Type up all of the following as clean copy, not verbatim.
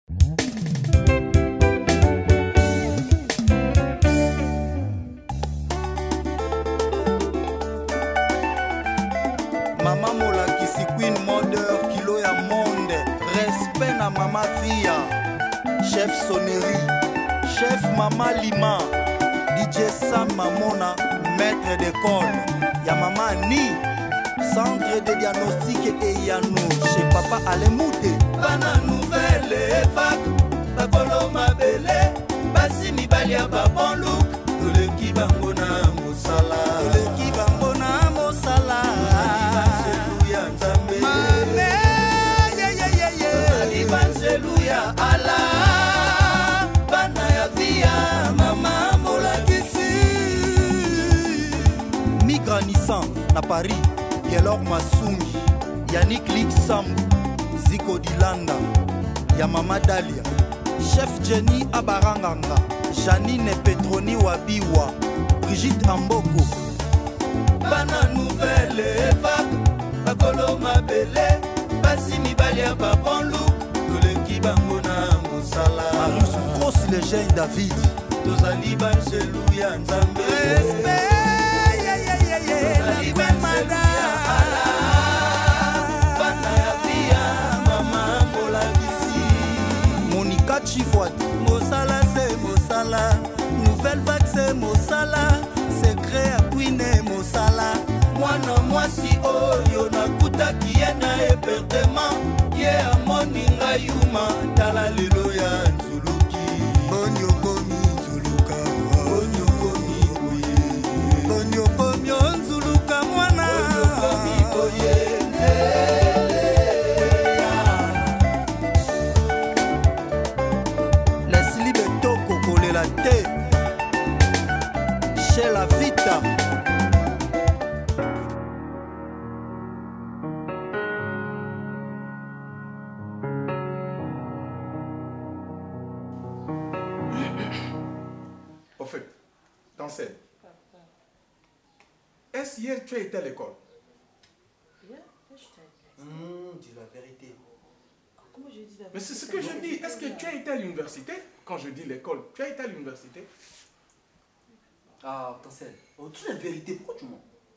Mama molakisi Queen Modeur kilo ya monde. Respect na mama Fia. Chef Sonnerie, chef Mama Lima, DJ Sam Mamona, maître d'école. Ya mama Ni, centre de diagnostic et Yano, chez papa Alemouté. Bana nouvelle époque, bakolo mabele, basi mibali ya babon look, toleki bango na mosala. Toleki bango na mosala. Mame, Alléluia, Allah, bana ya via, mama molakisi. Migra Nissan, na Paris, Yelor Masumi, Yannick Lixambu, Zico Dilanda, ya mama Dalia, Chef Jenny Abaranganga, Janine Petroni Wabiwa, Brigitte Amboko. Bana nouvelle époque, bakolo mabele, basi mibali ya babon look, toleki bango na mosala. Marius grosse légende David, tozali banjelu ya nzambe. Respect, tozali banjelu ya Allah, bana ya via, mama molakisi. Monica Chifwad, mosala c'est mosala, nouvelle vague c'est mosala, secret ya Queen mosala. Mwana mwasi oyo nakutaki ye na hébertement, ye amoni ngai yuma, tala lelo ya nzuluki. Bonyokomi nzuluka, bonyokomi oye, bonyokomi nzuluka mwana, bonyokomi oye. Leslie Betoko kolela te, chez la Vita. Au fait, Tancel, est-ce hier tu as été à l'école? Hier, je Dis la vérité. Comment j'ai dit la vérité? Mais c'est ce que je dis. Est-ce que tu as été à l'université? Quand je dis l'école, tu as été à l'université? Ah, Tancel, oh, dis la vérité, pourquoi tu mens?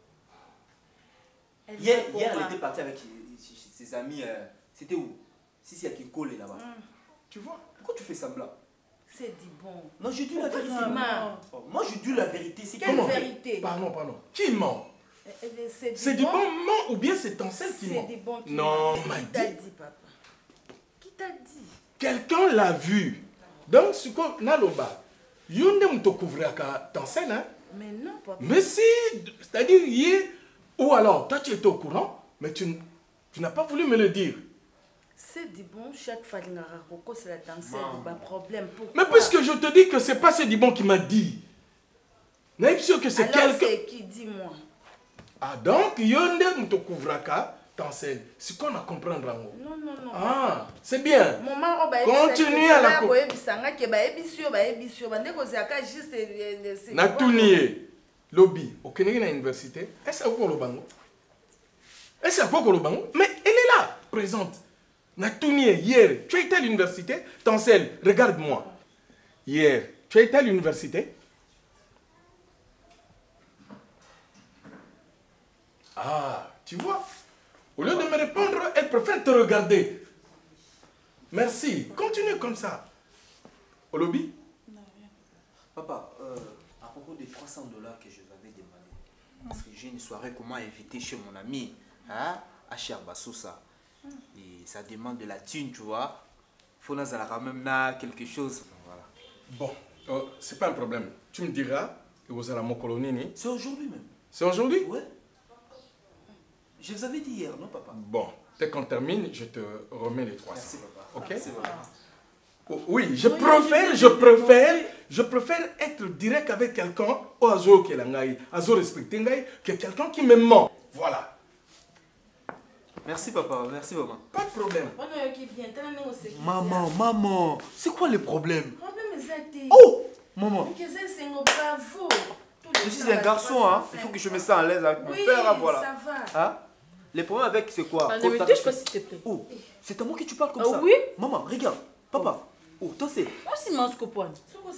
Hier, elle était partie avec ses amis. C'était où? Si c'est à Kikole là-bas. Tu vois? Pourquoi tu fais semblant? c'est dit bon. Non, je dis la vérité. Non. Moi, je dis la vérité. C'est Quelle comment? vérité? Pardon. Qui ment? C'est du du bon ment ou bien c'est Tancel qui ment? C'est du bon qui Non, ment. m'a Qui t'a dit. dit, papa? Qui t'a dit? Quelqu'un l'a vu. Donc, ce qu'on a là-bas, Yonde mto couvrir à Tancel, hein? Mais non, papa. Mais si, c'est-à-dire hier, ou alors, toi tu étais au courant, mais tu n'as pas voulu me le dire. C'est dit bon, chaque fois que c'est la danse, c'est un problème. Pourquoi? Mais puisque je te dis que c'est pas Cédibon qui m'a dit, n'est-ce sûr que c'est alors quelqu'un. c'est qui dit moi? Ah donc, Yonde mto couvraka, Tancel, c'est qu'on a compris en rango. Non. Ah, c'est bien. Maman, continue à la coupe. Na tunie, lobby, au Kenya na université, est-ce que vous le Est-ce que vous le mais elle est là, présente. Na tunie, hier, tu étais à l'université, Tancel, regarde-moi. Hier, tu étais à l'université. Ah, tu vois, au lieu de me répondre, elle préfère te regarder. Merci, continue comme ça. Au lobby? Non, rien. Papa, à propos des $300 que je vous avais demandé, parce que j'ai une soirée comment inviter chez mon ami, hein, à Cherbasousa. Et ça demande de la thune, tu vois. Faut nous aller quand même là quelque chose. Voilà. Bon, c'est pas un problème. Tu me diras, et vous allez à mon colonie. C'est aujourd'hui même. C'est aujourd'hui? Ouais. Je vous avais dit hier, non, papa? Bon, dès qu'on termine, je te remets les 300. Merci, papa. Ok? Merci, papa. Oh, oui, je préfère être direct avec quelqu'un, au azo qui est là, azo respecté, que quelqu'un qui me ment. Voilà. Merci, papa. Merci, maman. Pas de problème. Maman, c'est quoi le problème? Oh! Maman. Je suis un garçon, hein. Il faut que je me sente à l'aise avec mon père, hein, voilà. Ça va. Hein? Les problèmes avec, c'est quoi? Ne me touche pas, s'il te plaît. Oh, c'est à moi que tu parles comme Ah ça? oui? Maman, regarde. Papa, oh, toi c'est. Moi aussi, je mange copoine.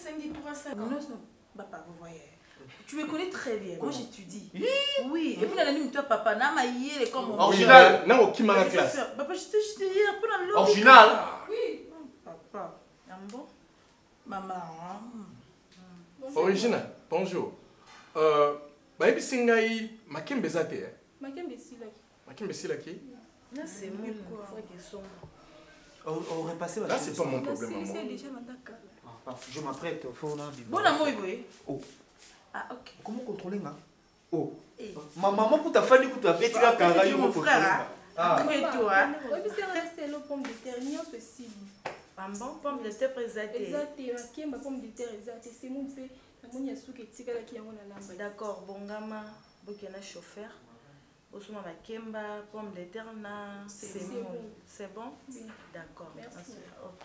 Papa, vous voyez. Tu me connais très bien. Moi, j'étudie. Oui, et puis la nuit, toi, papa, n'a pas yé comme Original. Non, qui m'a la classe. Papa, j'étais hier pour la lobby. Original. Oui. Papa. bon? Maman. Original. Bonjour. Baby Singaï, Makim Bezate. Makem Bessilaki. Makim Bessilaki. Là, c'est mon frère qui sont. On aurait passé Là, c'est pas mon problème. Maman. Je m'apprête au fond. Bon amour, oui. Oh. Ah, ok. Comment contrôler là? Oh. Eh. Ma maman pour ta famille, pour ta petite cara, Tu es mon frère. Ah. Et toi? Oui, puis c'est le pomme de terre, il y a ceci. Un bon pomme de terre présenté. Exact, qui est ma pomme de terre, exact. C'est mon fait. La monia souke tika la qui a mon alamba. D'accord, bongama, bokena chauffeur. Osuma makemba, pomme de terre, c'est bon. C'est bon? Oui. D'accord. Merci. Ok.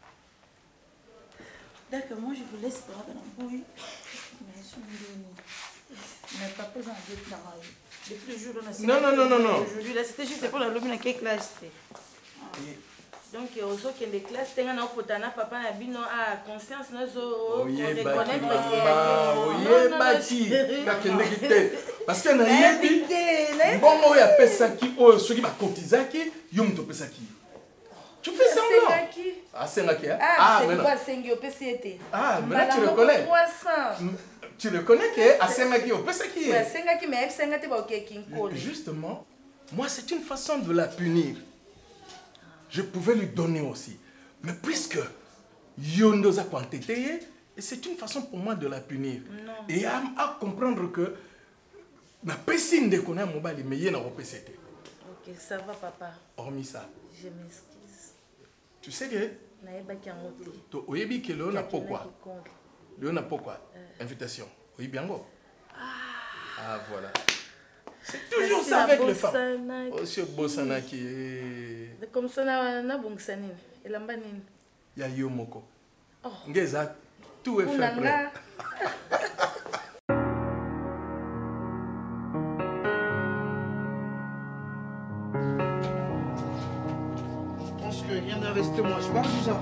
D'accord, moi je vous laisse prendre la bouille. Mais je suis venue. Mais papa, j'en ai dit là. Depuis le jour où on a Non. Aujourd'hui, là, c'était juste pour la lobby dans quelle classe c'était. Donc, au sein des classes, tu as un potana, papa, na bino, ah, conscience, nous, Oye, baki, maman. Oye, baki. Parce que na yebi, bon, moi, ya pesaki, oh, ceux qui m'a cotisaki, yom to pesaki. Tu fais ça ou non? Ah, c'est là qui est. Ah, c'est quoi, c'est au PCT? Ah, maintenant tu le connais. 300. Tu le connais qui est à Sengaki au Pesaki. Ouais, Sengaki, mais Sengaki, bah, ok, Kinko. Justement, moi, c'est une façon de la punir. Je pouvais lui donner aussi. Mais puisque Yondoza quantité, c'est une façon pour moi de la punir. Non. Et à comprendre que ma piscine de connaître mon bali, mais il y a un PCT. Ok, ça va, papa. Hormis ça. Je m'excuse. Tu sais que tu oyebi que Léon n'a pas quoi. Léon n'a pas quoi. Invitation. Oui, bien go. Ah, voilà. C'est toujours ça avec les femmes. Monsieur Bossana qui est. Comme ça, na bongsanine. Et l'ambanine. Il y a Yomoko. Oh. Ngeza, tout est fait prêt. Je pense que rien n'est resté moi. Je parle déjà.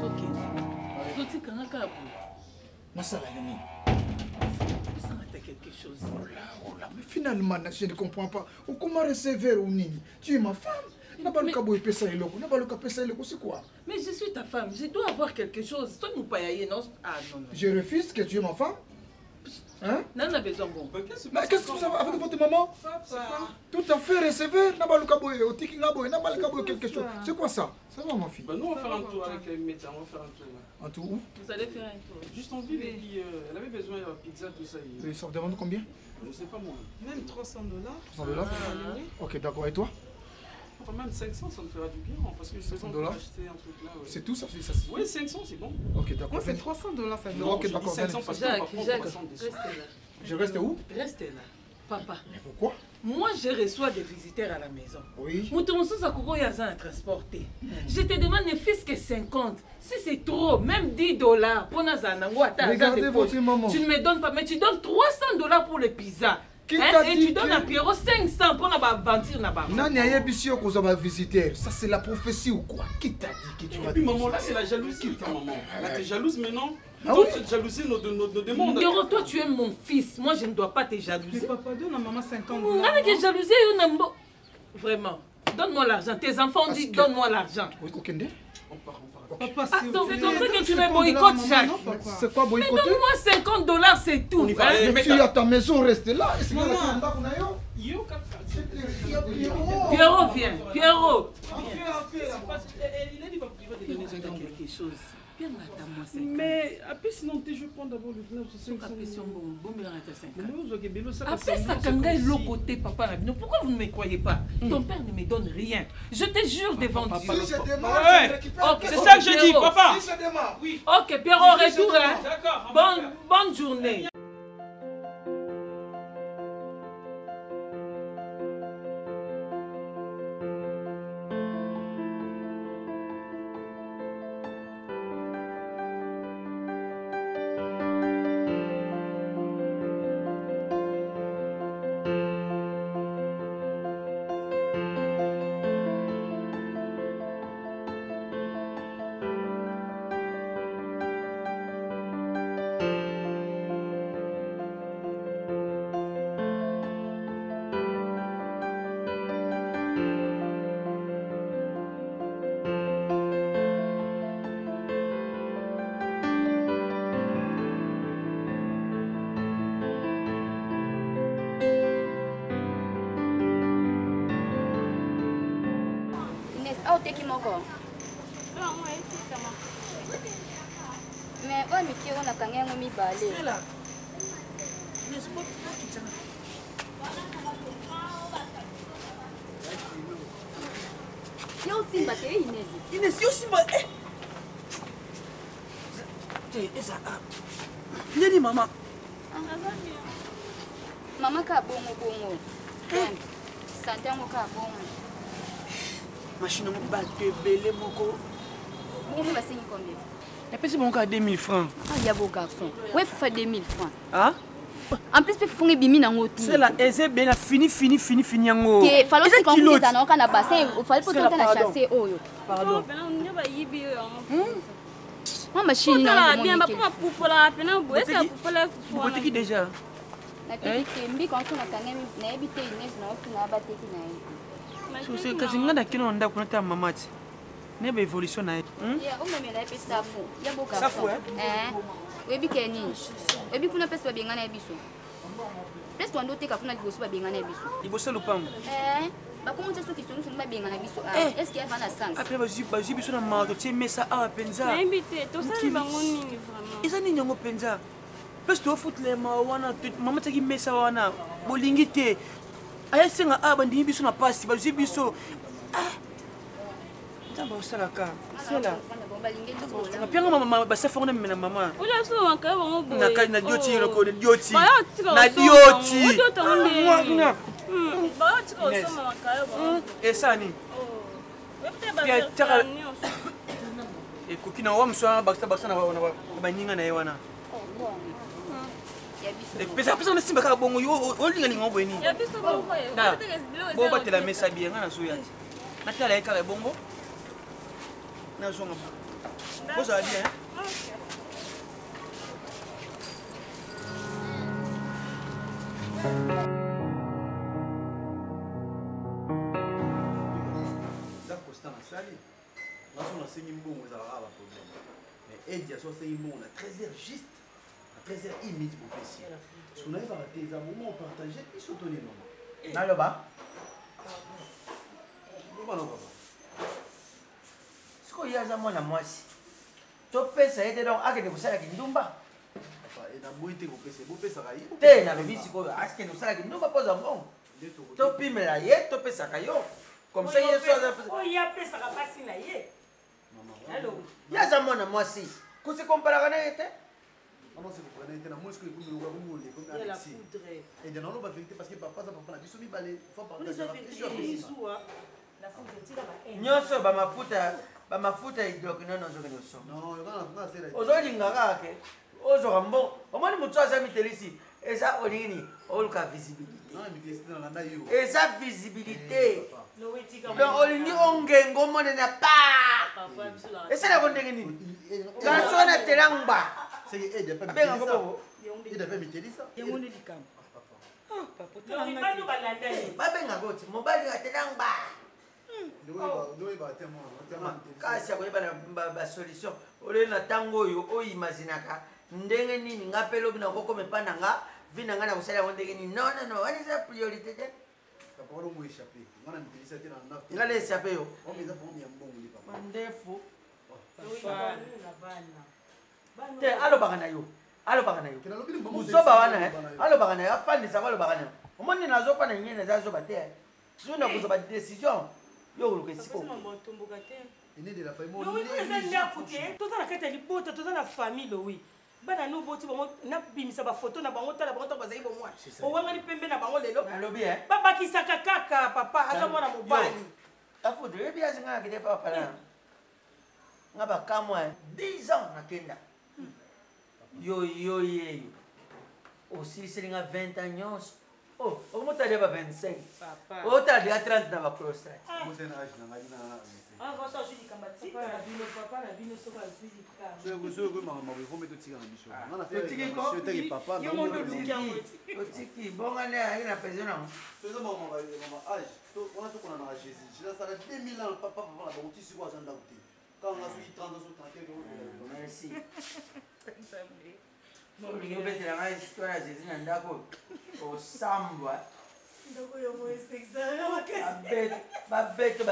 Quelque chose. Oh là, mais finalement, je ne comprends pas. Comment recevoir au nid? Tu es ma femme. N'a pas le cabot et pesa et loco. N'a pas le cabot et loco, c'est quoi? Mais je suis ta femme, je dois avoir quelque chose. Toi, nous pas y non? Ah non, non. Je refuse que tu es ma femme. Hein? Non, on a besoin bon. Mais qu'est-ce que vous avez avec votre maman? Tout à fait recevoir. N'a pas le cabot et au tiki nabo. N'a pas le cabot quelque chose. C'est quoi ça? Ça va, ma fille? Nous, on va faire un tour avec les médecins. On va faire un tour. Un tour où? Vous allez faire un tour. Juste en ville, et puis elle avait besoin de pizza, tout ça. Et ça vous demande combien? Je sais pas moi. Même $300. $300? Ok, d'accord. Et toi? Enfin, même 500, ça me fera du bien. Parce que je vais acheter un truc là. C'est tout ça? Oui, 500, c'est bon. Ok, d'accord. Moi, c'est $300, ça Non, ok, je d'accord. dis 500 parce qu'on va prendre Jacques, 300 des restez là. Je reste où? Restez là. Papa, Mais pourquoi? moi, je reçois des visiteurs à la maison. Oui. Transporté. Je te demande ne fils que 50. Si c'est trop, même $10 pour Regardez votre maman. tu ne me donnes pas, mais tu donnes $300 pour le pizza. Qui t'a Et dit tu donnes que- à Pierrot 500 pour la aventure. Nani ayebisi qu'on va visiter. Ça c'est la prophétie ou quoi? Qui t'a dit que tu vas Et puis maman, là c'est la jalousie, maman. Là t'es jalouse maintenant. Ah Toi oui? tu jalousies nos demandes. Pierrot, toi tu es mon fils. Moi je ne dois pas te jalouser. Papa, donne à maman 50 On a que jalouser, vraiment. Donne-moi l'argent. Tes enfants disent donne-moi l'argent. Oui, Okende? On part. Papa, Ah, donc c'est comme ça que tu me boycottes, Jacques. C'est quoi Mais boycotter? donne-moi $50, c'est tout. On y va. Hein? Mais tu es à ta maison, reste là. Et c'est Maman. Yo, Pierrot, viens. Pierrot. il a dit qu'il va te donner 50. Quelque chose. Bien, attends-moi 50. Mais après sinon je vais prendre d'abord le plan. Après, Après ça, Kanga est l'autre côté, papa. Pourquoi vous ne me croyez pas? Ton père ne me donne rien. Je te jure devant Dieu. Si je démarre, Ouais. je récupère. Ok, C'est ça que je dis, Pierrot. papa. Si je démarre. Oui. Ok, Pierrot, retour. Hein. D'accord. Bonne journée. oteki moko mais oyo mike oyo nakanga yango mibale yo osimba te Inès yo simba eza nini mama mama ka bongo sante yango ka bongo machine yango bato ebele moko bongo basengi combien napesi bango ka 2000 francs ah ya beau garçon ouais faut faire 2000 francs ah en plus pe fongi bimi nango ti c'est là eze bien fini yango ke falo si quand vous êtes dans kana bassin il fallait pour tenter na chasser oyo pardon moi machine nango bien ba pour poupola pena boete poupola boteki déjà nateki mbi quand on a kanga na ebite Inès na okina bateki na ye so c'est kasi nga nakino ndako na ta mama ti ne ba évolution na ye ya o meme na epesa safu ya boka safu webi keni webi kuna pesa ba benga na biso pesa wando teka kuna liboso ba benga na biso liboso lupango ba comment ça soki sunu ba benga na biso est-ce qu'il y a pas na sens après ba ji biso na mato ti mesa a penza na invité to sali bango nini vraiment eza nini yango penza parce to futle ma wana mama teki mesa wana bolingi te ayasenga a bandingi biso na pasi ba ji biso Tamba osalaka sela napianga mama basafa ngona mena mama ola so wanka bango boye na dioti roko dioti na dioti ba tika osoma wanka bango esani ya taka ekokina wa mswa baksa na baninga na ye wana pesa na simba kaka bongo olingalinga ngo boyeni bo batela mesa bien nga na so yati natala ye kaka bongo na zonga bo ça va bien Constant na sali na so na sengi mbongo za ba problème mais edia so sengi mbongo na 13h juste à 13h imite pour passer so na va rater za moment partager puis so donner maman na le ba bon siko yaza mwana mwasi topesa ete donc akende kosala kindumba na boite ko pesa bo pesa ka yo te na lobi sikoyo akende kosala kindumba poza mbongo topimela ye topesaka yo comme ça yeso oyo apesaka pasi na ye yaza mwana mwasi kusikomparaka na ye te non c'est pour connaître na moi ce que vous me voulez comme Alexis et de non la vérité parce que papa ça papa na biso mi balé faut partager nyonso bamafuta hydroquinone ozokende osoma ozolingaka ke ozoka mbongo omoni motu aza mitelisi eza olingini oluka visibilité eza visibilité donc olingi ongengo monene pa esalako ndenge nini garso na telangba abengako bobo babengako ti mobali atelangba kasi akoyeba na basolution ole na ntango oyo oyimazinaka ndenge nini nga mpe lobi nakokoma epa na nga vi na nga na kosala yango ndenge nini non wana eza priorité te nga na echape yo mandefu te alobaka na yo uzoba wana alobaka na yo afandisaka alobaka na yo omoni nazofana nyene eza azoba te so na kozwa badécision yo oluka esiko toza na kati ya libota toza na famille owi bana no boti bango nabimisa bafoto na bango tala bango ntango bazali bomwana owangani pembe na bango lelo babakisaka kaka papa aza mwana mobali afudu yebi azingaka kite papala nga bakamwa 10 ans nakenda yo yeyo osiliselinga 20 ans nyonso okomotali ba 25 otala deya 30 na baprostate otiki bongane ayi na pension nango merci olingi obetelanga histoire ya jésus na ndako osambwa Babette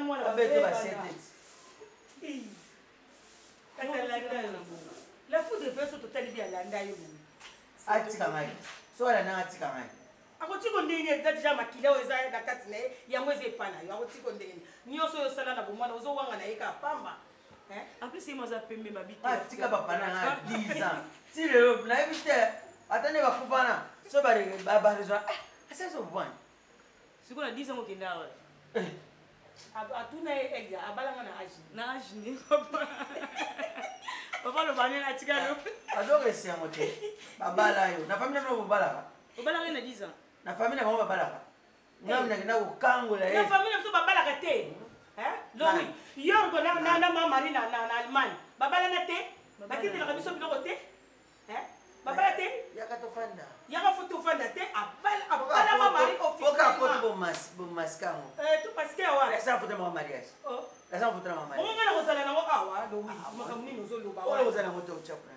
la foudre peut se totalement bien là. Atikangai. Soit la atikangai. Akotiko ndenge déjà makila oza na kati na yango ezepana yo akotiko ndenge nyoso yo sala na bomwana ozo wanga na yeka pamba en plus moi za pembe mabiti tika papa na 10 ans si le na évité atane ba kufana so ba rezo asa so bon siko na 10 ans okenda wa atuna exa abalanga na age ni papa papa lo bane na tika lo adore c'est moté babala yo na famille no babala babala na 10 ans na famille na babala ngam na ukango la na famille so babala kate Lomi, yorgo na mama Marina na Allemagne. Babala na te, batiti na kabiso biloko te. Babala te, yaka to fanda. Yaka foto fanda te, abala mama Marina officiellement. Oka foto bo maskango. Tu parce que wa. Laisse foto mama mariage. Oh. Laisse foto mama mariage. On ngana ko sala na ko awa, do wi. Makamni no zo lo ba wa. Ole ozana moto uchapra.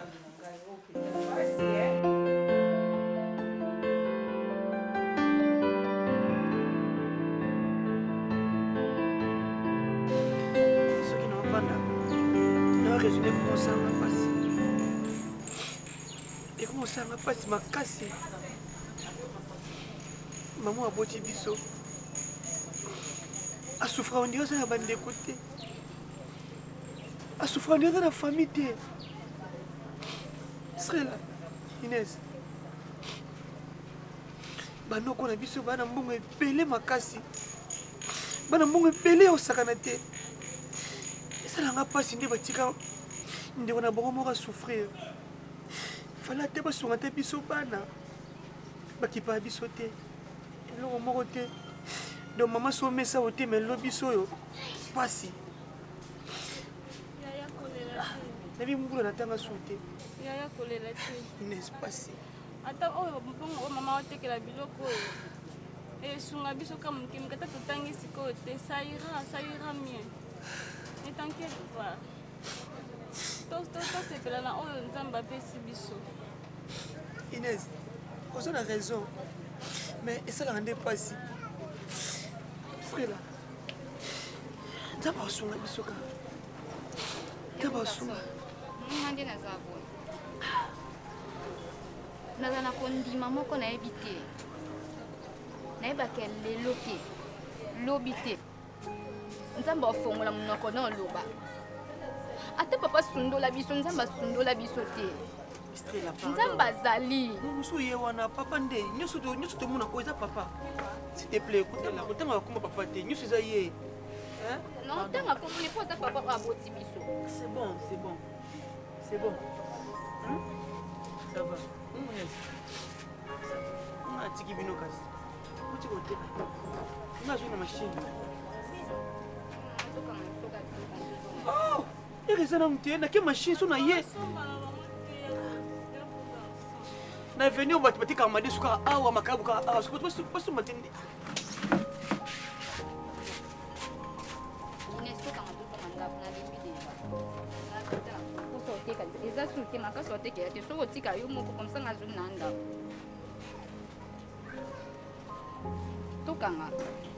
Raisonner comment ça va passer. Et comment ça va passer m'a cassé. Maman a botti biso. A souffrir on dirait ça la bande de côté. A souffrir on dirait la famille de. Serait là Inès. Bano qu'on a biso bana mbongo pelé m'a cassé. Bana mbongo pelé au sakanate. Ça n'a pas signé batika. On a beaucoup souffrir. Fallait te pas sur un tapis sopana. Baki pas bisoté. Et l'on moroté. Donc maman somme ça au thé mais l'obiso yo. Pas si. Yaya kolela. La vie m'ouvre la tanga sauté. Yaya kolela. N'est-ce pas si. Ata oh bongo maman otekela biloko. Et sunga biso comme kimkata totangi sikote. Ça ira mieux. Ne t'inquiète pas. C'est que là, on a Inès, vous avez raison. Mais ça ne rendait pas si. Frère, là. D'abord, on a mis d'abord, nazana kondima moko na ebité na ebaka lelo te lobi te nzambe afongola monoko na oloba ate papa sundola biso nzambe asundola biso te nzambe azali musu ye wana papa nde nyonso tomona ko eza papa s'il te plaît kotanga bakoma papa te nyonso eza ye non tanga komoni po aza papa oyo aboti biso c'est bon ça va on a tiki bino kasi oti koteka nazo na machine oh eza na mte na ke machine so na ye na venu bato batika madi suka awa makabu ka awa suka pasu matende eza suki makasi otekela te soki otika yo moko komsa nga zwi na ndako tokanga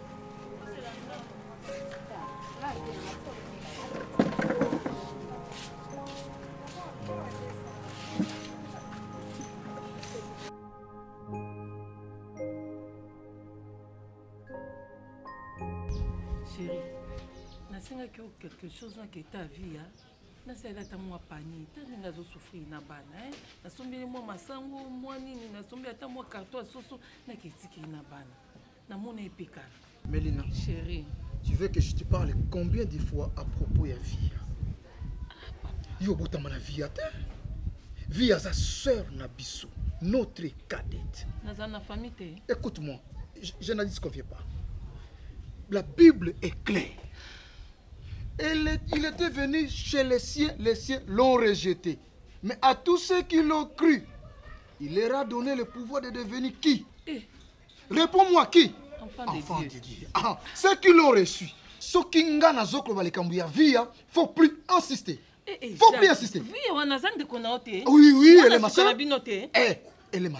chérie, nasengaki o quelque chose na ke ta vie nasala ta mwa pani ta ninga zo souffrir na bana nasombeli mwa masango mwa nini nasombi ata mwa carton soso na ketiki na bana na mona epekana. Mélina, chérie, tu veux que je te parle combien de fois à propos de Via? Yo botama na Via te. Via sa sœur Nabiso, notre cadette. Nazana famille te. Écoute-moi, je ne disconviens pas. La Bible est claire. Il était venu chez les siens l'ont rejeté. Mais à tous ceux qui l'ont cru, il leur a donné le pouvoir de devenir qui? Réponds-moi, qui? Enfant de Dieu. Ah, ceux qui l'ont reçu, ceux qui n'ont via, faut plus insister. Faut plus insister. Oui, oui, elle est ma soeur. Elle est ma soeur.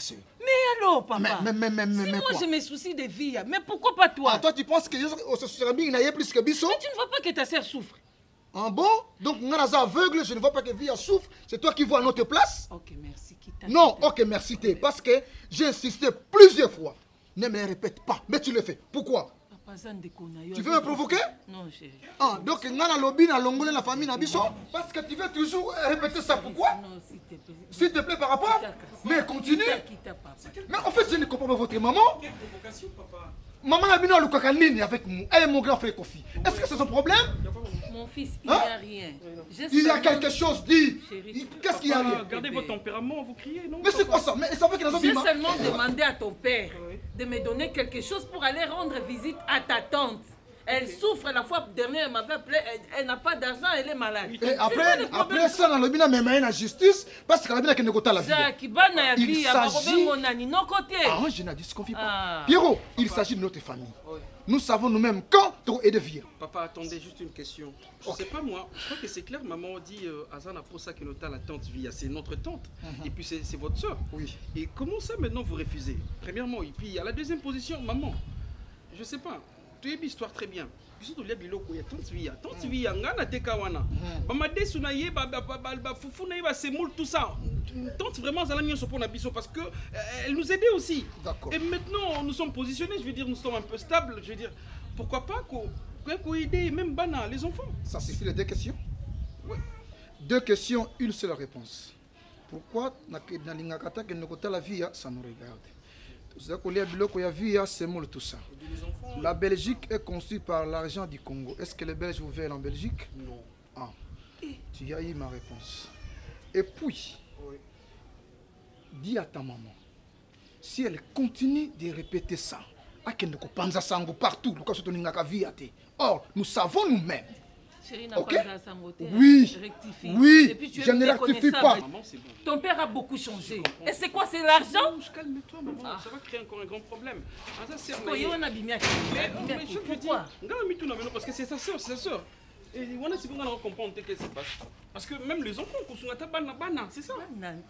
Mais alors, papa, mais si moi quoi? je me soucie de vie, mais pourquoi pas toi? Ah, toi, tu penses que ce serait bien qu'il y ait plus que Bisso? Mais tu ne vois pas que ta sœur souffre. Ah bon? Donc, on est aveugle, je ne vois pas que Via souffre. C'est toi qui vois à notre place? Ok, merci. Non, ok, merci. Parce que j'ai insisté plusieurs fois. Ne me le répète pas, mais tu le fais. Pourquoi? Tu veux me provoquer? Non, chérie. Ah, donc, on a lobby, on a longolé la famille, on a biso. Parce que tu veux toujours répéter ça. Pourquoi? Non, s'il te plaît. S'il te plaît, par rapport? Mais continue. Mais en fait, je ne comprends pas votre maman. Quelle provocation, papa? Maman a bien le avec moi. Elle est mon grand frère Kofi. Est-ce que c'est son problème? Mon fils, il n'y a rien. Il y a quelque chose, dis. Qu'est-ce qu'il y a rien? Gardez votre tempérament, vous criez, non? Mais c'est quoi ça? Mais ça veut qu'il a J'ai seulement demandé à ton père de me donner quelque chose pour aller rendre visite à ta tante. Elle souffre, la fois dernière, elle m'avait appelé, elle n'a pas d'argent, elle est malade. Et après ça, on a le même la justice, parce qu'elle a bien la vie. Il s'agit... Ah, je n'ai disconfie pas. Pierrot, il s'agit de notre famille. Nous savons nous-mêmes quand trop et de vivre. Papa, attendez, juste une question. Je ne sais pas moi, je crois que c'est clair, maman dit Azana pour ça que notre la tante vit, c'est notre tante, et puis c'est votre soeur. Oui. Et comment ça maintenant vous refusez? Premièrement, et puis à la deuxième position, maman, je ne sais pas. Tu es une histoire très bien. Surtout les biloko, il y a tant de vie, ngana tekawana. Bamade sunaye, fufu naye, c'est moule tout ça. Tante vraiment, ça l'a mis au support nabiso parce que elle nous aidait aussi. Et maintenant, nous sommes positionnés, je veux dire, nous sommes un peu stables. Je veux dire, pourquoi pas qu'on aider même Bana, les enfants. Ça suffit les deux questions? Oui. Deux questions, une seule réponse. Pourquoi dans l'ingakata que nous la vie, ça nous regarde? C'est moule tout ça. La Belgique est conçue par l'argent du Congo. Est-ce que les Belges vous veulent en Belgique? Non. Ah, tu as eu ma réponse. Et puis, dis à ta maman, si elle continue de répéter ça, partout, or, nous savons nous-mêmes. Okay? Oui, oui, et puis tu je ne rectifie pas. Ton père a beaucoup changé. Et c'est quoi, c'est l'argent? Calme-toi, maman, ça va créer encore un grand problème. Parce que c'est sa soeur, c'est sa soeur. Et on a si on comprendre ce qui se passe. Parce que même les enfants, c'est ça.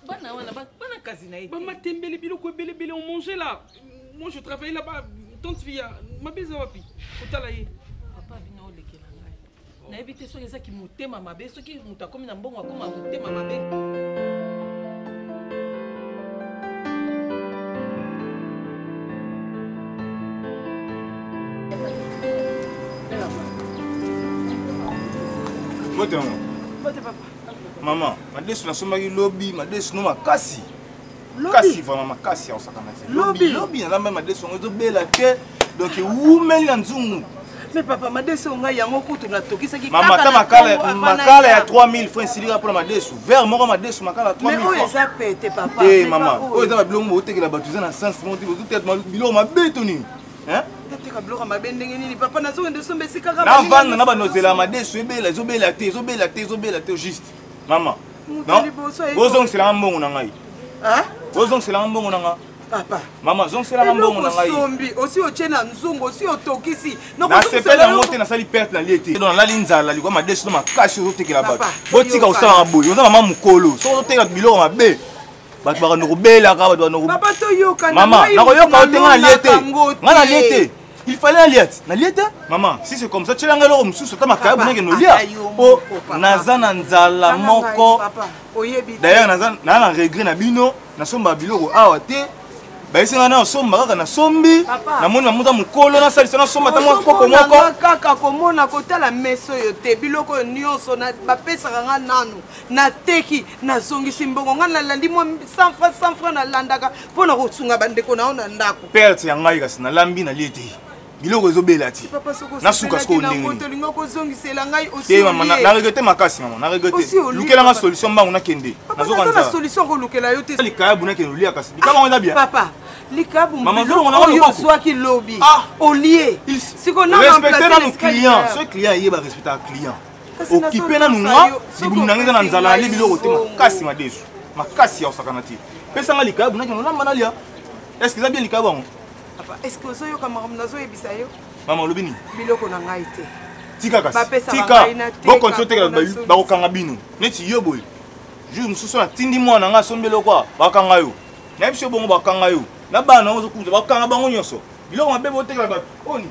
On mangeait là. Moi je travaillais là-bas. Tante Via, ma bise wapi. Papa, na éviter ceux qui montent ma mabe, ceux qui montent comme un bon à comme monter ma mabe. Maman, madesse na somaki lobby, madesse no makasi. Kasi vraiment makasi en sakana. Lobby na même madesse on bela ke donc women na nzungu. Mais papa, madesse on a yango kutu na tokisaki kaka. Mama ta makala ya 3000 francs silika pour madesse. Vers moko madesse makala 3000 francs. Mais ça pété papa. Eh maman, o eza bilongo otekela batuza na sens monti botu tête bilongo mabetoni. Hein? Papa na zo ndo sombe sikaka. Na vanda na banozela madesse ezobela te juste. Maman. Non? Bozong c'est la mbongo na ngai. Hein? Bozong c'est la mbongo na ngai. Papa. Maman, zong c'est la mbongo na ngai. Aussi o tchena nzungo, aussi o tokisi. Non, c'est pas la montée na sali perte na liete. Dans la linzala, likwa madesse no makashi o tekela bato. Botika osala boye, oza mama mukolo. So o teka biloko mabe. Bato ba no robela ka bato no. Papa to yoka. Maman, na ko yoka o tenga na liete. Ngana liete. Il fallait la liette. Na liete? Maman, si c'est comme ça, tu l'as ngalo mususu ta makaya bonenge no lia. Po nazana nzala moko. D'ailleurs na regret na bino, na somba biloko awa te. Baisi ngana osomba kaka na sombi. Na moni mamuta mukolo na salisa na somba ta moko poko moko. Kaka komona kotala meso yo te biloko nyonso na bapesa nga nanu. Na teki na zongisi mbongo nga na landi mo 100 francs na landaka pona kosunga bandeko na ona ndako. Perte ya ngai kasi na lambi na liete. Biloko ezobela ti. Na suka sko ndenge. Te mama na regrette makasi mama, na regrette. Lukela nga solution mbangu na kende. Nazokanza. Na solution ko lukela yo te. Likaya buna ke lulia kasi. Likaba ngenda bien. Papa, likabu yo swaki lobby. Au lieu. Siko na respecter nos clients. Ce client yeba respecter un client. Occuper na nunga, sibunanga na nzala ali biloko te makasi madesu. Makasi ya osakana ti. Pesa nga likaya buna ke nolamba na lia. Est-ce que ça bien likaya bango? Papa, est-ce que vous avez comme nazo ebisa yo? Maman lobini. Biloko na ngai te. Tika kasi. Tika. Bon continue te ba ko kanga bino. Neti yo boy. Je mususu na tindi mwana nga sombelo kwa ba kanga yo. Na biso bongo bakanga yo. Na bana ozo kunza bakanga bango nyonso. Biloko mabe botekela bato. Oni.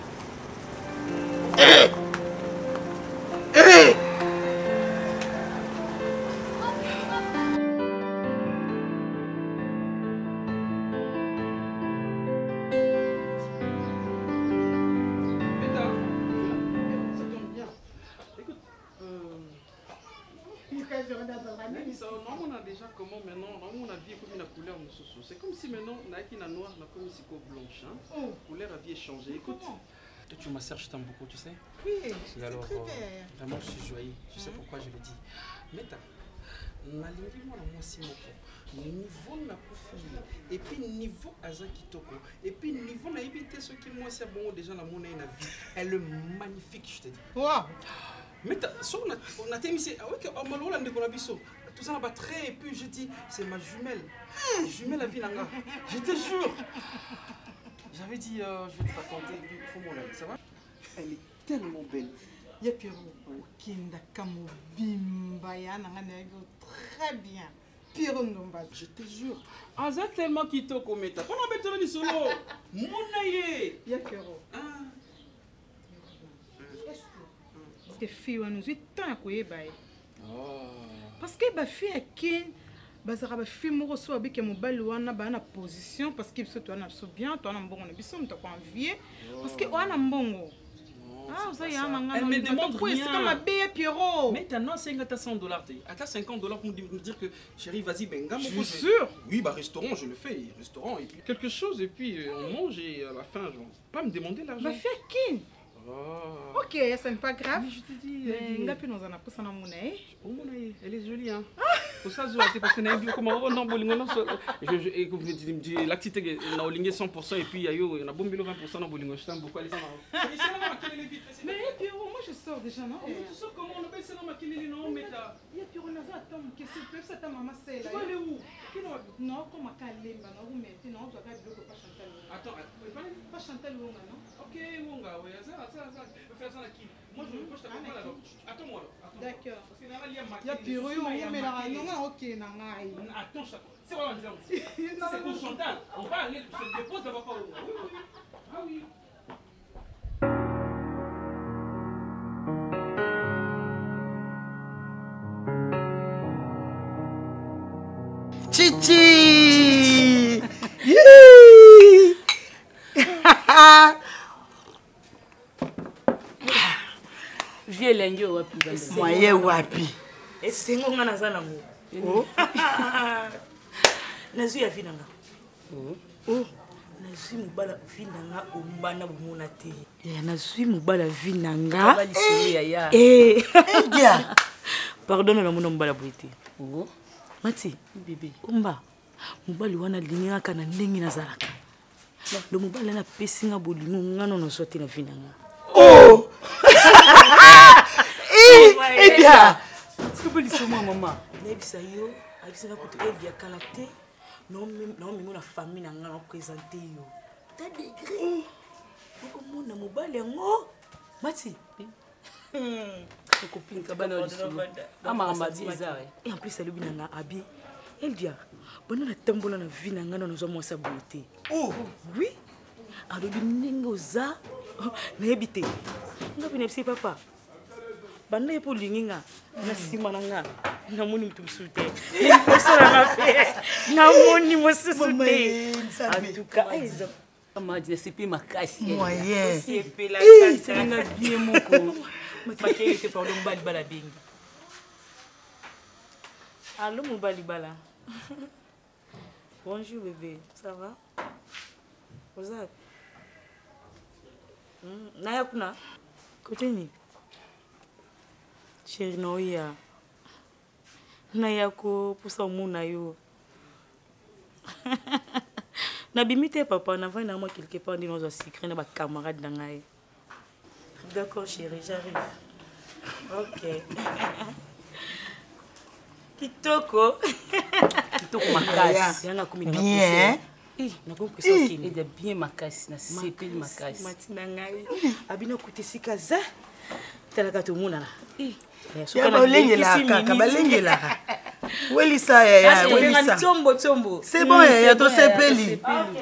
Comment maintenant, on a vie comme une couleur, c'est comme si maintenant on a qui na noir, on a comme si blanche, hein? Couleur a vie changé. Écoute, toi tu ma sœur, je t'aime beaucoup, tu sais. Oui. Et alors vraiment je suis joyeux. Je sais pourquoi je le dis. Mais t'as, nalingi moi na moi si mon niveau na profil et puis niveau aza kitoko et puis niveau na éviter ce qui moi c'est bon déjà la monnaie na vie. Elle est magnifique, je te dis. Wow. Mais on a témisé, ah oui, on m'a dit qu'on a biso. Tout ça n'a pas très, et puis je dis, c'est ma jumelle. Jumelle à Vinanga. Je te jure. J'avais dit, je vais te raconter, et puis il faut mon avis, ça va? Elle est tellement belle. Il y a Pierrot. Kinda Kamo Bimba, très bien. Pierrot Ndomba. Je te jure. Aza tellement quito comme état. On a besoin de solo. Mon aïe. Il y a Pierrot. Parce que fille, on nous dit tant à quoi parce que ba fille akin bazara ba fille moko so abike mobali wana ba na position parce que biso to na so bien to na mbongo na biso mto kwa envier parce que wana mbongo vous avez elle me demande rien. C'est comme ma belle Pierrot. Mais t'as non, c'est $100. T'as $50 pour me dire que chérie, vas-y, benga. Je suis sûr. Oui, bah restaurant, je le fais. Restaurant, et puis quelque chose, et puis on mange et à la fin, genre, pas me demander l'argent. Ma fille qui? Ok, ça n'est pas grave. Mais je te dis, elle est jolie, hein. Pour ça, parce que l'activité n'a olingé 100% et puis il y a 20% dans Bolingo. Je t'aime beaucoup. Mais moi je sors déjà, non? Tu sors comment? On appelle ça dans ma kineli, non? Mais t'as. Il y a Pierrot, attends, qu'est-ce que tu fais? Ta maman, c'est là. Tu vas aller où? Non, comme à Kalemba, non, vous mettez, non, tu vas pas bloquer pas Chantal. Attends, pas Chantal Wonga, non? Ok, Wonga, oui, ça, faire ça là qui? Moi, je t'accompagne là. Attends-moi là. D'accord. Il y a Pierrot, mais là, non, ok, non, attends, c'est quoi la disant? C'est pour Chantal. On va aller, je te dépose d'abord pas Wonga. Oui, oui. Ah oui. Chichi! Vieux lengi wapi basi. Moye wapi. Esengo ngana zana ngo. Oh. Nazu ya vinanga. Oh. Nazu mubala vinanga umbana bumuna te. Ya nazu mubala vinanga. Bali suri ya. Edia. Pardonne na muna mubala boite. Oh. Mati, bébé. Umba. Mubali wana lininga kana ndenge nazalaka. Le mubali na pesinga bolingo ngano no sote na vinanga. Oh! Eh bien! Est-ce que vous pouvez moi maman? Nebisa yo, akisaka ko Elia kanate. Non mais la famille na ngana présenter yo. Ta degré. Ko mona mubali ngo. Mati. Copine kabana lisulu. Ama madi ezare. Et en plus elle binanga abi. Elia. Bonne la tambola na vie na ngana no mo sa beauté. Oh, oui. Alors binengo za. Na ebité. Ngapi nepsi papa. Banda pour linginga na sima nanga na moni mutu msute ni posala na pe na moni mosute en tout cas ils ama dit c'est plus ma casse moyen c'est pe la casse na bien moko makeli te pardon bali bala bingi allô mon bali bala bonjour bébé ça va vous êtes naya kuna côté ni chérie noya na yako pusa muna yo na bimite papa na va na moi quelque part dans nos secret na ba camarade na ngai. D'accord chérie, j'arrive. OK. Kitoko makasi yana kumi na bien. Na comprendre ça qui est bien makasi na CP makasi. Matina ngai abina kutesika za talaka to muna na. Ya balengela kaka balengela. Welisa ya Welisa. Tsombo. C'est bon ya to sepeli.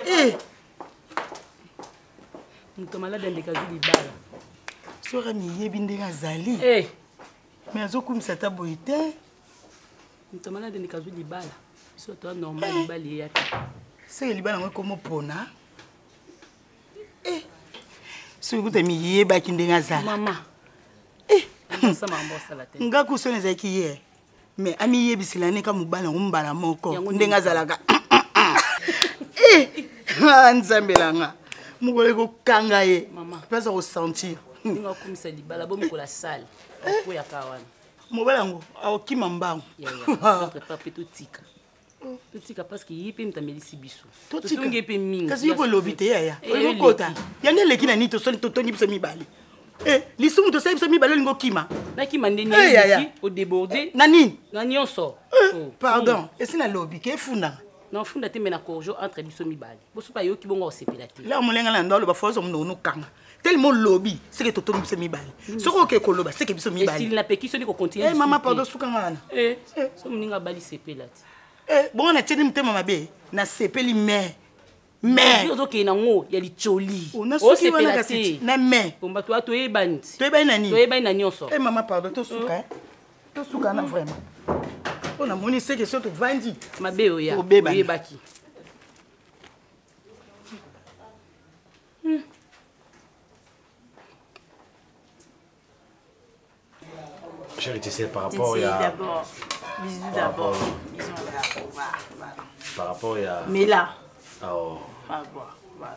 Muto malade ndeka libala. Sora mi yebi ndenge azali. Mais azokumisa ta boite. Muto malade ndeka libala. So to normal libali ya. C'est libala ngo komo pona. Si vous avez mis baki ndenge azali. Maman. Ça m'a embossé la tête. Nga kusone za kiye. Mais ami yebisila ne ka mubala ngumbala moko ndenge azalaka. Nzambelanga. Mugole ko kanga ye. Pesa ko sentir. Ndinga kumisa libala bomi ko la salle. Ko ya kawana. Mobala ngo akima mbango. Ya. Prépare tout tika. Tout tika parce que yipe mtamelisi biso. Tout tika. Tungepe mingi. Kasi yiko lobite ya. Ko kota. Yange lekina ni to soni to toni biso mibali. Lisumu to saibisa mibali lingo kima. Na kima ndeni yiki au déborder. Nani? Na nyonso. Pardon. Esi na lobi ke funda. Non funda te mena korjo entre biso mibali. Boso pa yoki bongo osepela te. Là molenga na ndolo ba fozo mno kanga. Tellement lobby, c'est que toto biso mibali. Soko ke koloba, c'est que biso mibali. Et s'il n'a pas qui se dit qu'on continue. Maman pardon sukanga na. So mninga bali sepela te. Bon na teni mtema mabe na sepeli mais yo ke na ngo ya licholi. O sepela kasiti na mais. Bomba to ato ebani. To ebani nani? To ebani na nyonso. Maman pardon to suka. To suka na vraiment. On a moni c'est que so to vandi. Mabe o ya. O bebaki. Chérie, tu sais, par rapport à... d'abord. Bisous d'abord. Bisous là. Par rapport à... Mais là. Oh. Voilà.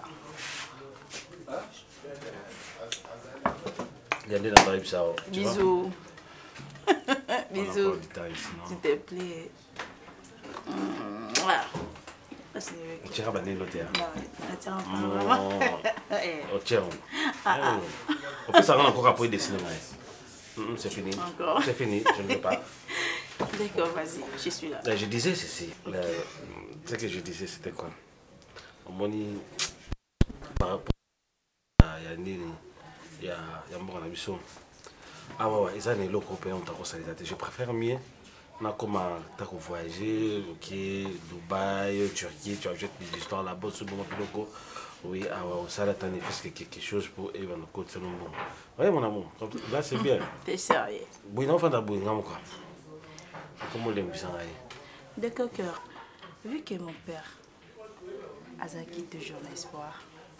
Il y a des gens qui ça. Bisous. Bisous. S'il te plaît. Voilà. Tu as ramené l'autre. Non, oh, tiens. On peut s'arrêter encore après dessiner. C'est fini. Encore. C'est fini, je ne veux pas. D'accord, vas-y, je suis là. Je disais ceci. Ce que je disais, c'était quoi? Par rapport à Yanni, il y a un bon ami. Ah ouais, ils ont des locaux européens, je préfère mieux. On a comme voyager, ok, Dubaï, Turquie, tu achètes des histoires là-bas, sur le locaux. Oui, ça là, t'en es quelque chose pour Eva, nos côtes, c'est bon. Oui, mon amour, là c'est bien. T'es sérieux? Oui, non, enfin, quoi. Comment l'aime bien? D'accord, cœur. Vu que mon père, Azaki toujours l'espoir,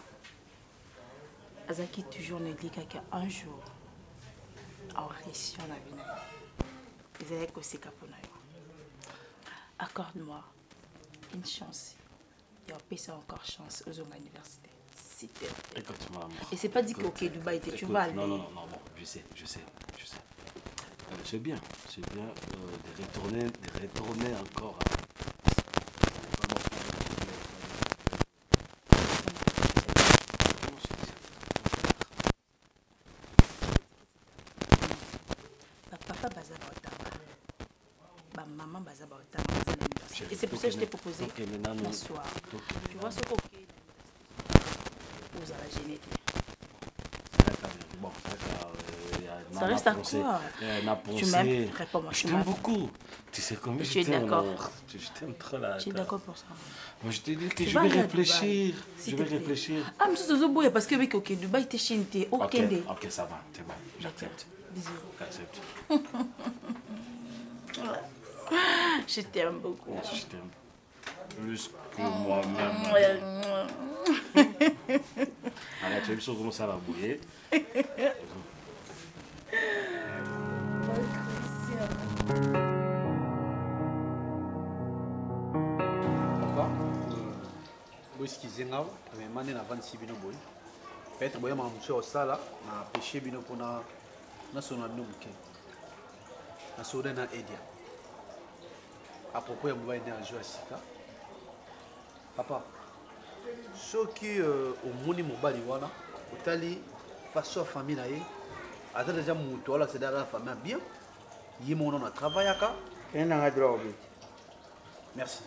Azaki toujours ne dit qu'un jour, en réussissant la vie, vous allez aussi caponaï. Accorde-moi une chance. Et on peut encore chance aux universités. S'il te plaît. Écoute, maman. Et c'est pas dit qu'au Dubaï, tu vas aller. Non, bon, je sais. C'est bien de retourner encore. Papa baza ba maman baza ba et c'est pour ça que je t'ai proposé m'asseoir. Tu vois ce qu'on fait aux à la génétique. Bon, ça reste à quoi? Tu m'aimes? Réponds-moi. Je t'aime beaucoup. Tu sais combien je t'aime? D'accord. Je t'aime trop là. Tu es d'accord pour ça? Moi je te dis que je vais réfléchir. Je vais réfléchir. Ah, mais c'est Zobo, parce que avec Dubaï, t'es chez t'es ok. Ok, ça va, c'est bon. J'accepte. Bisous. J'accepte. Je t'aime beaucoup. Je t'aime. Plus que moi-même. Arrête, tu as vu comment ça va bouiller. Papa, vous excusez moi, mais maintenant avant de s'y venir boy. Peut-être que ma monsieur au sala na pêché bino pour na sonal no buke. Na soda na edia. À propos ya mobile na joie sika. Papa, ce qui au moni mobile wana, otali façon à famille na ye. Ata déjà muto la c'est dans la famille bien. Yimo on a travaillé aka. Kena nga droit bi. Merci.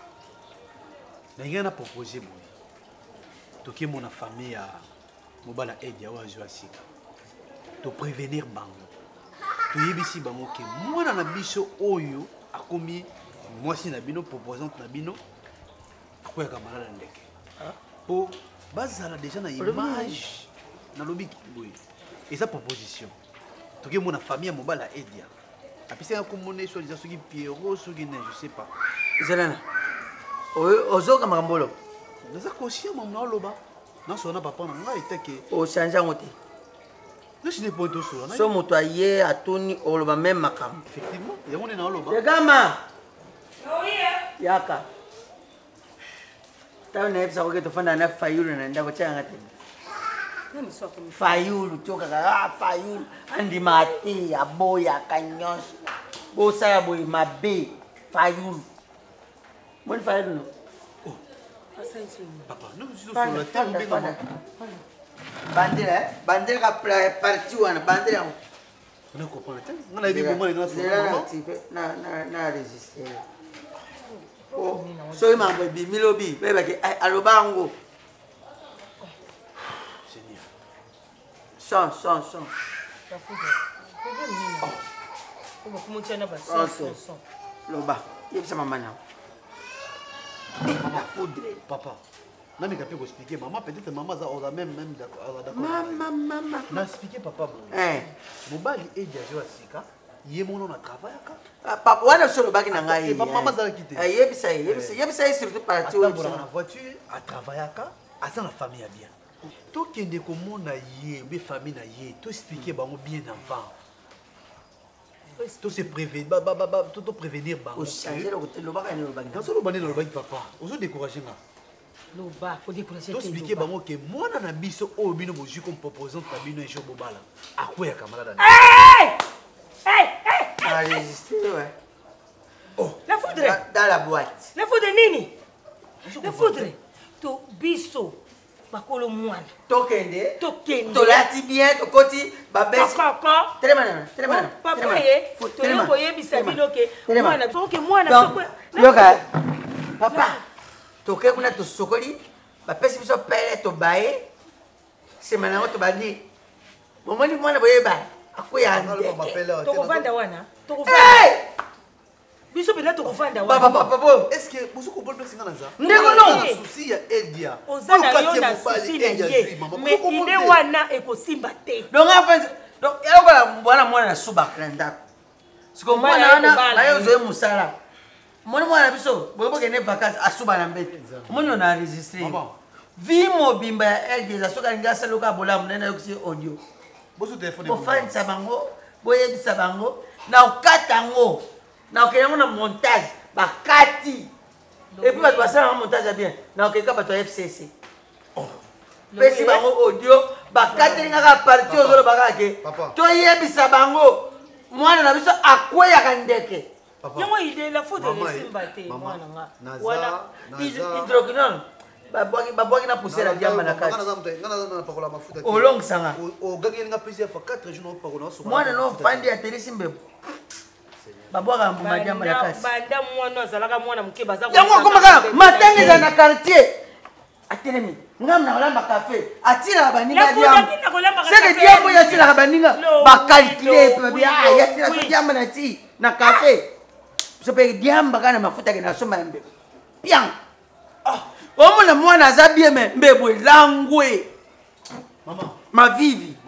N'a proposé boy. Toki mon famille à mobala edia wa joie sika. To prévenir bango. To yebisi bango ke mwana na biso oyo akomi moi si Nabino proposante Nabino quoi camarade ndeke pour bazala déjà na image na lobby oui et sa proposition to que mon famille mobile Edia après c'est comme on est sur les asoki Pierrot sur Guinée je sais pas Zelena ozoka makambolo naza conscient maman loba na sona papa na nga était que o changer ngote non je n'ai pas tout ça so moto aye atoni oloba même makam effectivement il y a mon na loba yagama yaka tawo na epsa ko to fanda na fayulu na ndako changa tena fayulu toka ka fayulu andi mati aboya kanyos bosa ya boy mabe fayulu mon fayulu no papa nous sommes sur le terre bien maman bandera ka parti wana bandera on a compris on a dit moment na résister oh so ima baby milobi beba ke alobango Son. Loba, il y a maman. La foudre, papa. Non mais capable expliquer maman peut-être maman a même d'accord. Maman. N'a expliqué papa bon. Mobali et Diajo Asika, il est mon nom à travail ka. Papa, wana solo baki na ngai. Maman za quitter. Yebisa surtout parti au voiture à travailler ka, à sa famille a bien. Tout qui est comment na yé, mes familles na yé, tout expliquer bango bien avant. Tout se prévenir, tout prévenir bango. O changer le côté loba ka ni loba. Dans le bané loba papa, ozo décourager nga. Loba, ko décourager. Tout expliquer bango que moi na biso o bino boju comme proposant ta bino un jour bobala. A quoi ya camarade? Allez, résister ouais. Oh, la foudre dans la boîte. La foudre nini? La foudre. To biso. Makolo mwana tokende tolati bien tokoti babesi telemana papa ye toyoko yebisa bino ke mwana soke mwana yoka papa toke kuna tosokoli bapesi biso pele tobaye sema nango tobandi momoni mwana boyeba akoya ndeke tokovanda wana tokovanda biso pena tokovanda wana papa est-ce que vous comprenez ce que ça ndeko non souci ya Edia ozana yo na souci na ye mais ide wana ekosimba te donc enfin donc yokola mwana mwana na suba na ndako siko mwana wana bayo zoe musala mwana biso bobo kene vacances asuba na mbete mwana na enregistrer vi mobimba ya Edia soka ngasa loka bola munene yokusi audio boso téléphone bo fan sabango boyebisa bango na okatango na okeyango na montage bakati et puis bato basala na montage bien na okeka bato ya FCC pesi bango audio bakateli ngaka parti ozolobaka ke toyebisa bango mwana na biso akweyaka ndeke yango ide la foudre esimba te mwana nga wana hydroquinone babwaki na poussière ya diamba na kati olongisanga mwana nofandi atelisi mbepo babwaka mbuma diamba na kati banda mwana azalaka mwana moke baza yango akomaka matanga eza na quartier atelemi ngam na kolamba kafe atilaka baninga diamba seke diambo oyo atilaka baninga bakalkule yatila so diamba na ti na kafe so mpe diamba kaka na mafuta ke nasomba ya mbebo piang omona mwana aza bien me mbebo elangwe mavivi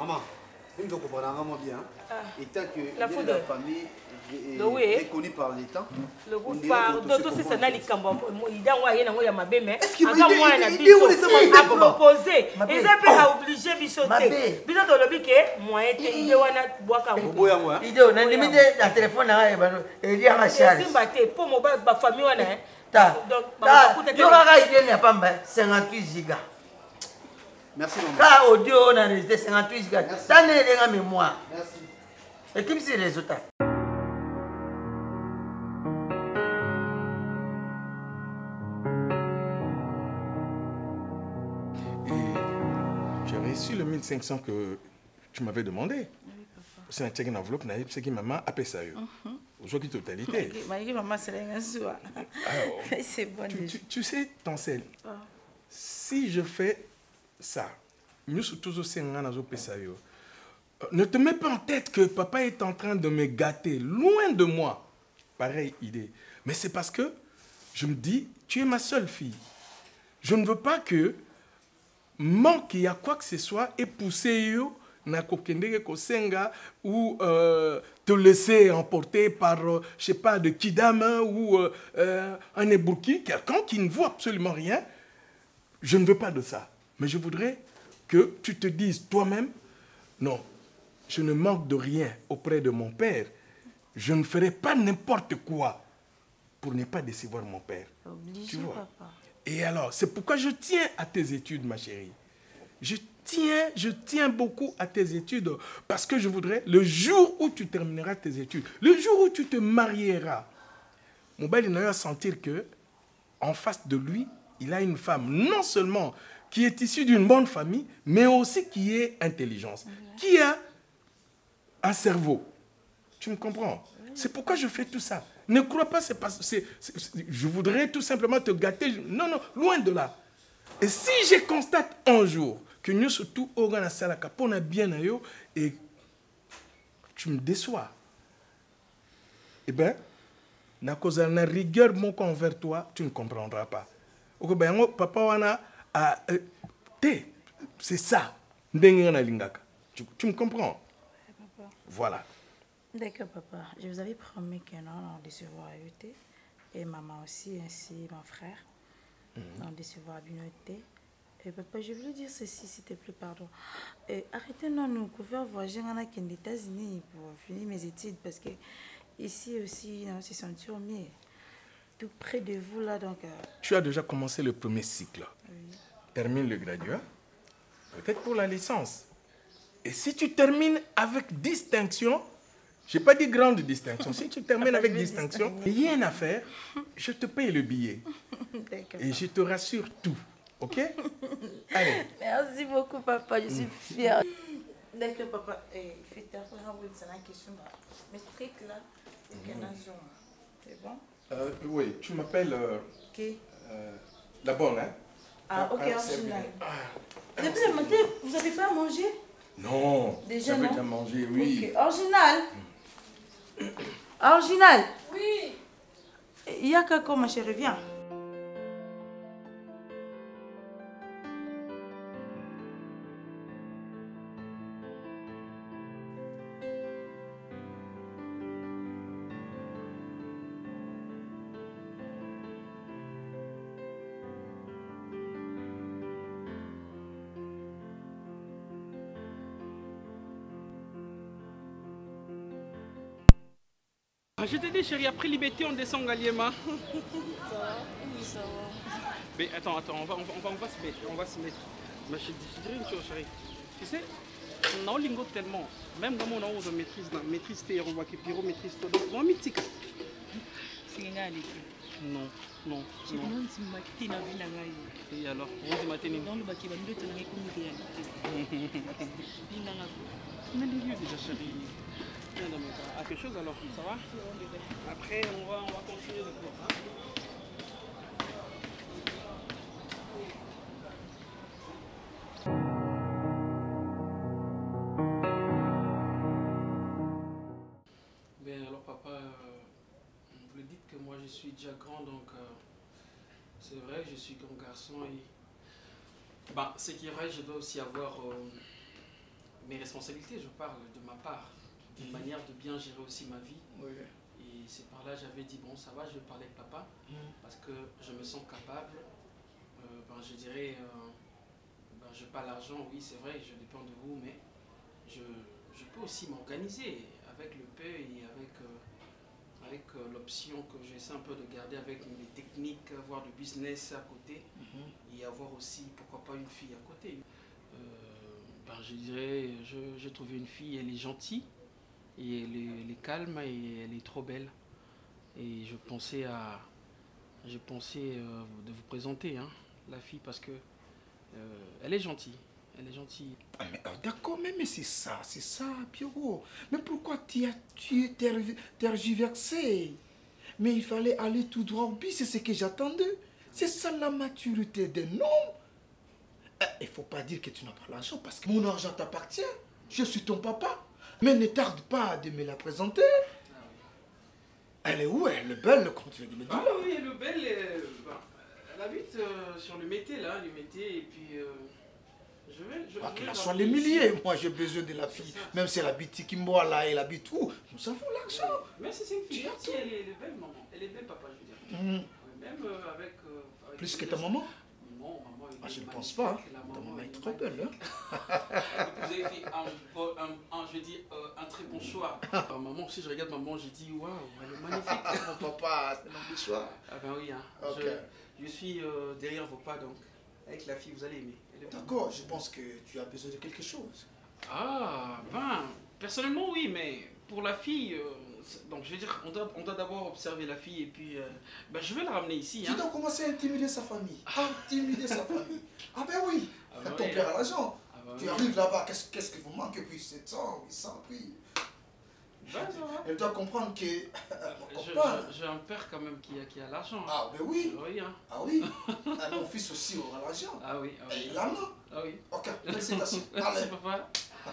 étant que la famille est connue par les temps. Le groupe pardon, tout ça na likambo idango ayena ngo ya mabeme aka mwana biso a proposer eza pe a obligé biso te biso to lobi ke moyen te ide wana bwaka ngo yango ide na limite la téléphone na bano eli anga charge simba te po mo ba famille wana ta yo kaka ide ni pamba 58 giga. Merci maman. Ka audio na resté 58 giga. Tane lenga mémoire. Merci. Équipe c'est résultat. J'ai reçu le 1500 que tu m'avais demandé. C'est un check en enveloppe, c'est qui maman a payé ça. Aujourd'hui, totalité. C'est bon. Tu sais, Tancel, si je fais ça, mieux surtout ne te mets pas en tête que papa est en train de me gâter, loin de moi. pareille idée. Mais c'est parce que je me dis, tu es ma seule fille. Je ne veux pas que manquer à quoi que ce soit et pousser na kokendeke kosenga ou te laisser emporter par, je sais pas, de kidam ou un ébourki, quelqu'un qui ne vaut absolument rien. Je ne veux pas de ça. Mais je voudrais que tu te dises toi-même, non, je ne manque de rien auprès de mon père. Je ne ferai pas n'importe quoi pour ne pas décevoir mon père. Obligé, tu vois? papa. Et alors, c'est pourquoi je tiens à tes études, ma chérie. Je tiens beaucoup à tes études parce que je voudrais, le jour où tu termineras tes études, le jour où tu te marieras, mon bel, il va sentir que en face de lui, il a une femme non seulement qui est issue d'une bonne famille, mais aussi qui est intelligente, qui a un cerveau. Tu me comprends? C'est pourquoi je fais tout ça. Ne crois pas, je voudrais tout simplement te gâter. Non, non, loin de là. Et si je constate un jour que nous surtout organisons la capone bien et tu me déçois, eh bien, na cause de la rigueur mon envers toi, tu ne comprendras pas. Papa wana c'est ça. Tu me comprends? Voilà. D'accord, papa. Je vous avais promis que non, on décevoir Yoté. Et maman aussi, ainsi mon frère. On décevoir Yoté. Et papa, je voulais dire ceci, s'il te plaît, pardon. Arrêtez non, nous pouvons voyager aux États-Unis pour finir mes études parce que ici aussi, on se sent mieux. Tout près de vous là, donc. Tu as déjà commencé le premier cycle. Oui. Termine le graduat. Peut-être pour la licence. Et si tu termines avec distinction, je n'ai pas dit grande distinction. Si tu termines avec distinction, rien à faire, je te paye le billet. Et je te rassure tout. Ok? Allez. Merci beaucoup, papa. Je suis fière. D'accord, papa. Faites une question. Mais c'est là. C'est bon? Oui, tu m'appelles... Qui? La bonne, hein? Ah, ok, original. Vous n'avez pas à manger? Non. Déjà, j'avais non? déjà mangé, oui. Ok, original. Original. Oui. Il y a qu'à ma chérie, viens. Je t'ai dit, chérie, après Liberté, on descend Galiema. Ça va? Oui, ça va. Mais attends, on va se mettre. Mais je dirais une chose, chérie. Tu sais, on a lingo tellement. Même dans mon nom, on maîtrise tes on voit que Piro maîtrise tout. Donc, moi, mythique. C'est un gars, non. Je me demande si je matin na et alors, on dit matin. Non, le baquet, on doit te donner comme réalité. On a des lieux déjà, chérie. À quelque chose alors, ça va? Après, on va continuer le cours. Hein? Bien alors papa, vous le dites que moi je suis déjà grand, donc c'est vrai, je suis grand garçon et... Bah, ce qui est vrai, je dois aussi avoir mes responsabilités, je parle de ma part. Une manière de bien gérer aussi ma vie. Oui. Et c'est par là j'avais dit, bon, ça va, je vais parler avec papa, parce que je me sens capable, je dirais, je n'ai pas l'argent, oui, c'est vrai, je dépends de vous, mais je peux aussi m'organiser avec le peu et avec l'option que j'essaie un peu de garder avec les techniques, avoir du business à côté, et avoir aussi, pourquoi pas, une fille à côté. Je dirais, j'ai trouvé une fille, elle est gentille, et elle est calme et elle est trop belle. Et je pensais de vous présenter la fille parce que elle est gentille. Elle est gentille. Ah, d'accord, mais c'est ça, Pierrot. Mais pourquoi tu es tergiversé? Mais il fallait aller tout droit au but, c'est ce que j'attendais. C'est ça la maturité d'un homme. Il ne faut pas dire que tu n'as pas l'argent parce que mon argent t'appartient. Je suis ton papa. Mais ne tarde pas de me la présenter. Elle est où? Elle est belle, quand tu viens de me dire. Ah oui, elle est belle. Elle habite sur le Mété, là, le Mété, et puis... qu'elle soit les milliers. Moi, j'ai besoin de la fille. Même si elle habite Kimboa, là, elle habite où? Nous savons l'argent. Mais c'est une fille gentille, elle est belle, maman. Elle est belle, papa, je veux dire. Même avec plus que ta maman? Non, maman, elle est je ne pense pas. Ta maman est trop belle. Hein? Vous avez fait un très bon choix. Maman aussi, je regarde maman, j'ai dit, waouh, elle est magnifique. Mon papa, c'est un bon choix. Ah ben oui, hein. Okay. Je suis derrière vos pas, donc. Avec la fille, vous allez aimer. D'accord, je pense que tu as besoin de quelque chose. Ah, ben, personnellement, oui, mais pour la fille, donc je veux dire, on doit d'abord observer la fille et puis, ben, je vais la ramener ici. Tu dois commencer à intimider sa famille. Intimider sa famille. Ah ben oui, ton père a l'argent. Tu arrives là-bas, qu'est-ce qu'il vous manque? Et puis 700, 800, puis... Elle doit comprendre que... J'ai un père quand même qui a l'argent. Ah ben oui. Oui, hein. Ah oui. Mon fils aussi aura l'argent. Ah oui, ah oui. Il en a. Ah oui. Ok, félicitations. Allez. Merci, papa.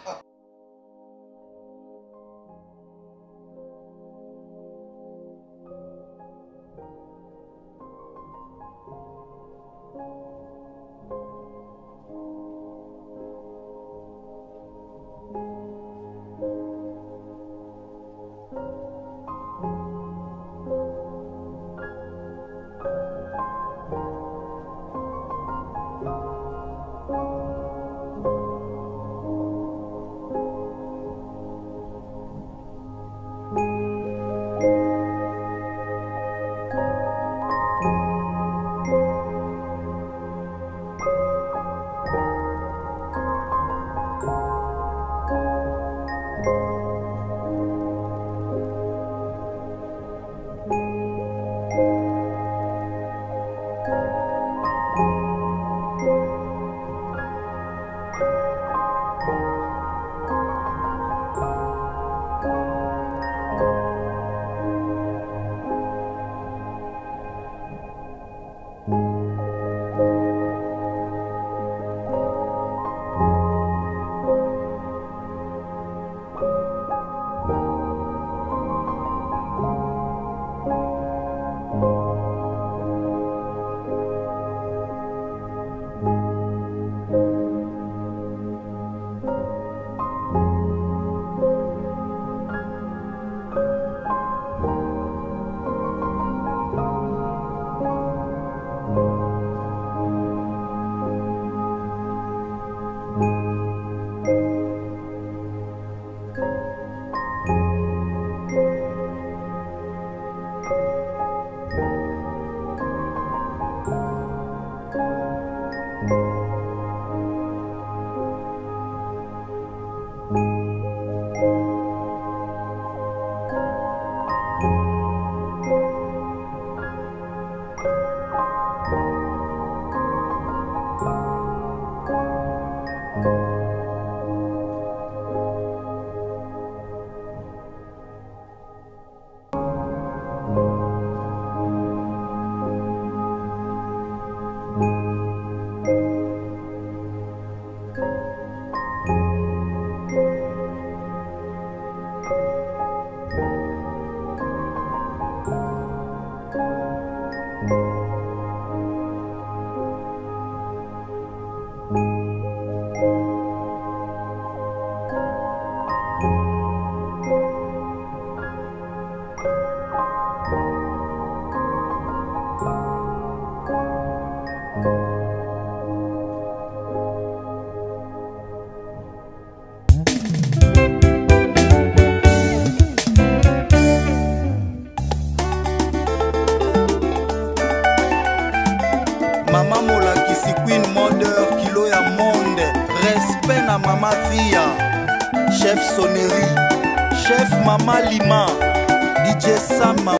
Mama molakisi Queen Mother kilo ya monde. Respect na mama Fia. Chef Sonnerie, chef Mama Lima, DJ Sam.